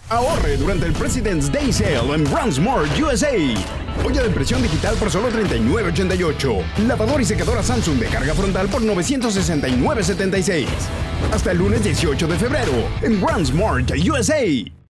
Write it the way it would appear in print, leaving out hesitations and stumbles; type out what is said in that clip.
Ahorre durante el President's Day Sale en Brandsmart, USA. Olla de impresión digital por solo $39.88. Lavador y secadora Samsung de carga frontal por $969.76. Hasta el lunes 18 de febrero en Brandsmart, USA.